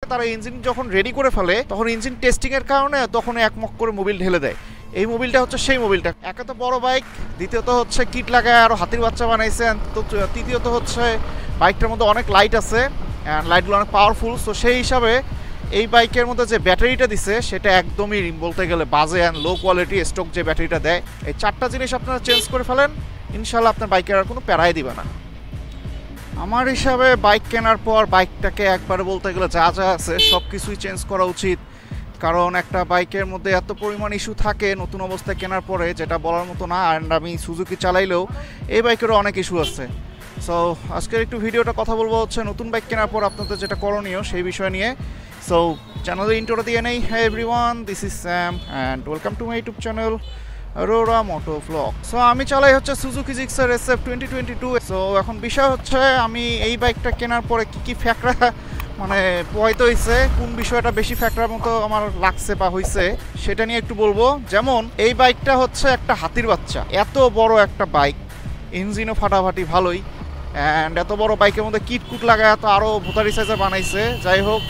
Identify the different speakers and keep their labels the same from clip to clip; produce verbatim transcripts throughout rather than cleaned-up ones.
Speaker 1: তারা ইঞ্জিন যখন রেডি করে ফেলে তখন ইঞ্জিন টেস্টিং এর কারণে তখন একমক করে মোবিল ঢেলে দেয়। এই মোবিলটা হচ্ছে সেই মোবিলটা। একে তো বড় বাইক, দ্বিতীয়ত হচ্ছে কিট লাগায় আরো হাতির বাচ্চা বানাইছে, তো তৃতীয়ত হচ্ছে বাইকটার মধ্যে অনেক লাইট আছে, লাইটগুলো অনেক পাওয়ারফুল। সো সেই হিসাবে এই বাইকের মধ্যে যে ব্যাটারিটা দিছে সেটা একদমই বলতে গেলে বাজে অ্যান্ড লো কোয়ালিটি স্টক যে ব্যাটারিটা দেয়। এই চারটা জিনিস আপনারা চেঞ্জ করে ফেলেন, ইনশাল্লাহ আপনার বাইকের আর কোনো প্যারাই দিবে না। আমার হিসাবে বাইক কেনার পর বাইকটাকে একবারে বলতে গেলে যা যা আছে সব কিছুই চেঞ্জ করা উচিত, কারণ একটা বাইকের মধ্যে এত পরিমাণ ইস্যু থাকে নতুন অবস্থায় কেনার পরে যেটা বলার মতো না। অ্যান্ড আমি সুজুকি চালাইলেও এই বাইকেরও অনেক ইস্যু আছে। সো আজকের একটু ভিডিওটা কথা বলবো হচ্ছে নতুন বাইক কেনার পর আপনাদের যেটা করণীয় সেই বিষয় নিয়ে। সো চ্যানেলের ইন্ট্রোটা দিয়ে নেই। হ্যাঁ everyone, this is Sam and welcome to my YouTube channel Aurora Motovlog। So আমি চালাই হচ্ছে Suzuki Gixxer S F twenty twenty two. So এখন বিষয় হচ্ছে আমি এই বাইকটা কেনার পরে কী কী ফ্যাক্টরা মানে পোয়াইতে হয়েছে, কোন বিষয়টা বেশি ফ্যাক্টরের মতো আমার লাগছে বা হয়েছে সেটা নিয়ে একটু বলবো। যেমন এই বাইকটা হচ্ছে একটা হাতির বাচ্চা, এত বড় একটা বাইক, ইঞ্জিনও ফাটাফাটি ভালোই, অ্যান্ড এত বড় বাইকের মধ্যে কিটকুট লাগায় তো আরও ভোতারি সাইজের বানাইছে। যাই হোক,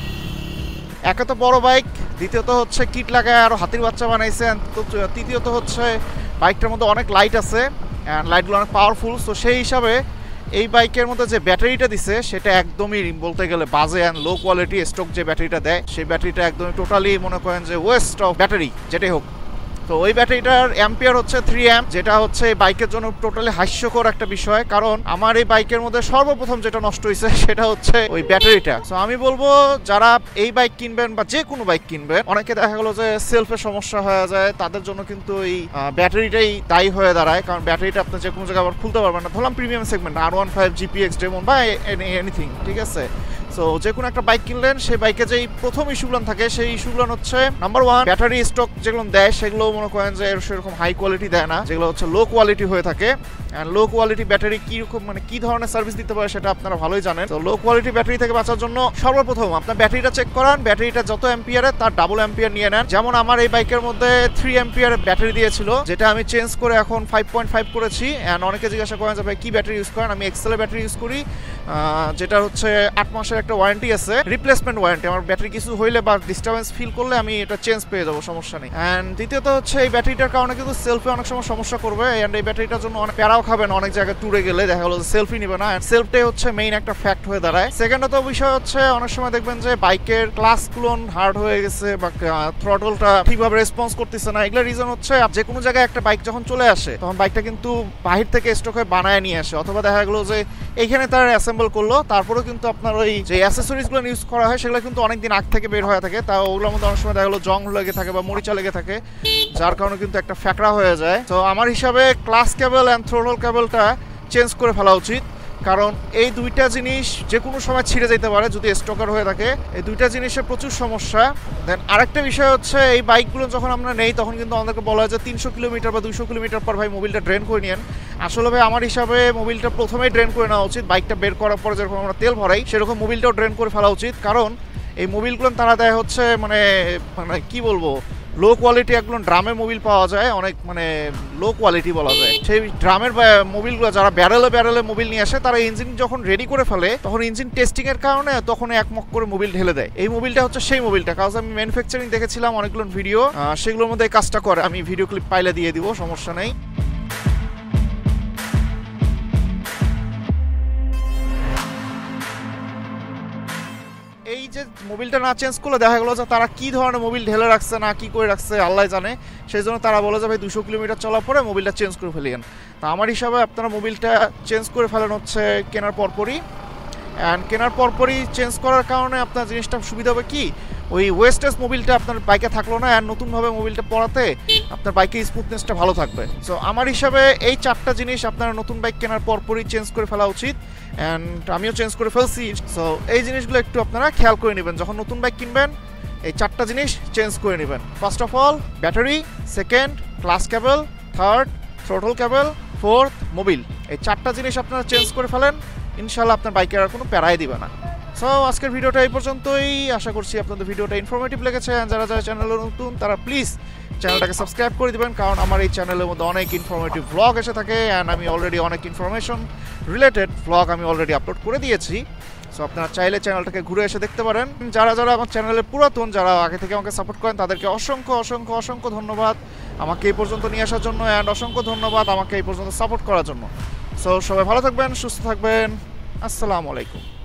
Speaker 1: একে তো বড় বাইক, দ্বিতীয়ত হচ্ছে কিট লাগায় আরও হাতির বাচ্চা বানাইছে, তো তৃতীয়ত হচ্ছে বাইকটার মধ্যে অনেক লাইট আছে, অ্যান্ড লাইটগুলো অনেক পাওয়ারফুল। সো সেই হিসাবে এই বাইকের মধ্যে যে ব্যাটারিটা দিছে সেটা একদমই বলতে গেলে বাজে অ্যান্ড লো কোয়ালিটি স্টক যে ব্যাটারিটা দেয় সেই ব্যাটারিটা একদমই টোটালি মনে করেন যে ওয়েস্ট অফ ব্যাটারি যেটাই হোক। তো ওই ব্যাটারিটার অ্যাম্পিয়ার হচ্ছে থ্রি অ্যাম্প, যেটা হচ্ছে এই বাইকের জন্য টোটালি হাস্যকর একটা বিষয়, কারণ আমার এই বাইকের মধ্যে সর্বপ্রথম যেটা নষ্ট হয়েছে সেটা হচ্ছে ওই ব্যাটারিটা। সো আমি বলবো যারা এই বাইক কিনবেন বা যে কোনো বাইক কিনবেন, অনেকে দেখা গেলো যে সেলফের সমস্যা হয়ে যায়, তাদের জন্য কিন্তু এই ব্যাটারিটাই দায়ী হয়ে দাঁড়ায়, কারণ ব্যাটারিটা আপনি যে কোনো জায়গায় আবার খুলতে পারবেন না। ধরলাম premium segment R one five GPX demon বা এনিথিং, ঠিক আছে। সো যে কোনো একটা বাইক কিনলেন, সেই বাইকে যেই প্রথম ইস্যুগুলো থাকে সেই ইস্যুগুলো হচ্ছে নাম্বার ওয়ান, ব্যাটারি স্টক যেগুলো দেয় সেগুলো মনে করেন যে সেরকম হাই কোয়ালিটি দেয় না, যেগুলো হচ্ছে লো কোয়ালিটি হয়ে থাকে। অ্যান্ড লো কোয়ালিটি ব্যাটারি কীরকম মানে কী ধরনের সার্ভিস দিতে পারে সেটা আপনারা ভালোই জানেন। তো লো কোয়ালিটি ব্যাটারি থেকে বাঁচার জন্য সর্বপ্রথম আপনার ব্যাটারিটা চেক করান, ব্যাটারিটা যত অ্যাম্পিয়ারে তার ডাবল অ্যাম্পিয়ার নিয়ে নেন। যেমন আমার এই বাইকের মধ্যে থ্রি অ্যাম্পিয়ারের ব্যাটারি দিয়েছিল, যেটা আমি চেঞ্জ করে এখন ফাইভ পয়েন্ট ফাইভ করেছি। অ্যান্ড অনেকে জিজ্ঞাসা করেন যে ভাই কী ব্যাটারি ইউজ করেন, আমি এক্সেলের ব্যাটারি ইউজ করি, যেটা হচ্ছে আট মাসের একটা ওয়ারেন্টি আছে, রিপ্লেসমেন্ট ওয়ারেন্টি। আমার ব্যাটারি কিছু হইলে বা ডিস্টার্বেন্স ফিল করলে আমি এটা চেঞ্জ পেয়ে যাবো, সমস্যা নেই। অ্যান্ড দ্বিতীয়ত হচ্ছে এই ব্যাটারিটার কারণে কিন্তু সেলফি অনেক সময় সমস্যা করবে, অ্যান্ড এই ব্যাটারিটার জন্য অনেক প্যারাও খাবেন। অনেক জায়গায় ট্যুরে গেলে দেখা গেলো যে সেলফি নিবে না, অ্যান্ড সেলফটাই হচ্ছে মেইন একটা ফ্যাক্ট হয়ে দাঁড়ায়। সেকেন্ডত বিষয় হচ্ছে অনেক সময় দেখবেন যে বাইকের ক্লাসগুলো হার্ড হয়ে গেছে বা থ্রটলটা ঠিকভাবে রেসপন্স করতেছে না। এগুলোর রিজন হচ্ছে যে কোনো জায়গায় একটা বাইক যখন চলে আসে তখন বাইকটা কিন্তু বাহির থেকে স্টক হয়ে বানায় নিয়ে আসে, অথবা দেখা গেলো যে এইখানে তারা অ্যাসেম্বল করলো, তারপরেও কিন্তু আপনার ওই যে অ্যাসেসরিজগুলো ইউজ করা হয় সেগুলো কিন্তু অনেকদিন আগ থেকে বের হয়ে থাকে, তা ওগুলোর মধ্যে অনেক সময় দেখা গেলো জং লেগে থাকে বা মরিচা লেগে থাকে, যার কারণে কিন্তু একটা ফ্যাকড়া হয়ে যায়। তো আমার হিসাবে ক্লাস কেবল অ্যান্ড থ্রোটল কেবলটা চেঞ্জ করে ফেলা উচিত, কারণ এই দুইটা জিনিস যে কোনো সময় ছিঁড়ে যেতে পারে যদি স্টকার হয়ে থাকে। এই দুইটা জিনিসের প্রচুর সমস্যা। দেন আরেকটা বিষয় হচ্ছে এই বাইকগুলো যখন আমরা নেই তখন কিন্তু আমাদেরকে বলা হয় যে তিনশো কিলোমিটার বা দুশো কিলোমিটার পর ভাই মোবিলটা ড্রেন করে নিন। আসলে ভাই আমার হিসাবে মোবিলটা প্রথমেই ড্রেন করে নেওয়া উচিত, বাইকটা বের করার পরে যেরকম আমরা তেল ভরাই সেরকম মোবিলটাও ড্রেন করে ফেলা উচিত, কারণ এই মোবিলগুলো তারা দেয় হচ্ছে মানে মানে কি বলবো লো কোয়ালিটি একগুলো ড্রামের মোবিল পাওয়া যায়, অনেক মানে লো কোয়ালিটি বলা যায়। সেই ড্রামের মোবিলগুলো যারা ব্যারেলে ব্যারেলে মোবিল নিয়ে আসে তারা ইঞ্জিন যখন রেডি করে ফেলে তখন ইঞ্জিন টেস্টিং এর কারণে তখন একমক করে মোবিল ঢেলে দেয়। এই মোবিলটা হচ্ছে সেই মোবিলটা, কারণ আমি ম্যানুফ্যাকচারিং দেখেছিলাম অনেকগুলো ভিডিও, সেগুলোর মধ্যে এই কাজটা করে। আমি ভিডিও ক্লিপ পাইলে দিয়ে দিব, সমস্যা নেই। এই যে মোবিলটা না চেঞ্জ করলে দেখা গেলো যে তারা কি ধরনের মোবিল ঢেলে রাখছে না কি করে রাখছে আল্লাহ জানে, সেই জন্য তারা বলে যে ভাই দুশো কিলোমিটার চলার পরে মোবিলটা চেঞ্জ করে ফেলিয়েন। তা আমার হিসাবে আপনারা মোবিলটা চেঞ্জ করে ফেলেন হচ্ছে কেনার পরপরই, অ্যান্ড কেনার পরপরই চেঞ্জ করার কারণে আপনার জিনিসটা সুবিধা হবে কি, ওই ওয়েস্টেজ মোবিলটা আপনার বাইকে থাকলো না, আর নতুনভাবে মোবিলটা পড়াতে আপনার বাইকের স্মুথনেসটা ভালো থাকবে। সো আমার হিসাবে এই চারটা জিনিস আপনারা নতুন বাইক কেনার পরপরই চেঞ্জ করে ফেলা উচিত, অ্যান্ড আমিও চেঞ্জ করে ফেলছি। সো এই জিনিসগুলো একটু আপনারা খেয়াল করে নেবেন, যখন নতুন বাইক কিনবেন এই চারটা জিনিস চেঞ্জ করে নেবেন। First of all battery, second clutch cable, third throttle cable, fourth Mobil. এই চারটা জিনিস আপনারা চেঞ্জ করে ফেলেন, ইনশাল্লাহ আপনার বাইকের আর কোনো প্যারাই দিবে না। সো আজকের ভিডিওটা এই পর্যন্তই, আশা করছি আপনাদের ভিডিওটা ইনফরমেটিভ লেগেছে। যারা যারা চ্যানেলে নতুন তারা প্লিজ চ্যানেলটাকে সাবস্ক্রাইব করে দিবেন, কারণ আমার এই চ্যানেলের মধ্যে অনেক ইনফরমেটিভ ব্লগ এসে থাকে, অ্যান্ড আমি অলরেডি অনেক ইনফরমেশন রিলেটেড ব্লগ আমি অলরেডি আপলোড করে দিয়েছি। সো আপনারা চাইলে চ্যানেলটাকে ঘুরে এসে দেখতে পারেন। যারা যারা আমার চ্যানেলের পুরাতন, যারা আগে থেকে আমাকে সাপোর্ট করেন, তাদেরকে অসংখ্য অসংখ্য অসংখ্য ধন্যবাদ আমাকে এই পর্যন্ত নিয়ে আসার জন্য, অ্যান্ড অসংখ্য ধন্যবাদ আমাকে এই পর্যন্ত সাপোর্ট করার জন্য। সো সবাই ভালো থাকবেন, সুস্থ থাকবেন, আসসালামু আলাইকুম।